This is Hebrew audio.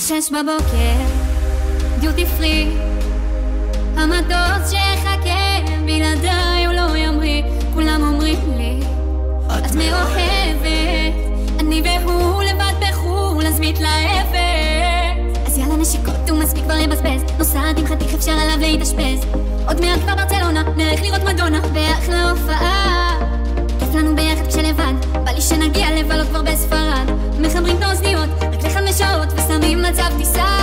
6 בבוקר, דיוטי פרי, המטוס שחכה, בלעדיי הוא לא ימריא. כולם אומרים לי, את מאוהבת, אני והוא לבד בחול, אז מתלהבת. אז יאללה נשיקות, הוא מספיק כבר לבזבז, נוסעת עם חתיך אפשר עליו להתאשפז. עוד מעט כבר ברצלונה, נלך לראות מדונה, באחלה הופעה. כיף לנו ביחד כשלבד, בא לי שנגיע לבלות כבר בספרד. מחברים את האוזניות רק ל5 שעות ושמים מצב טיסה.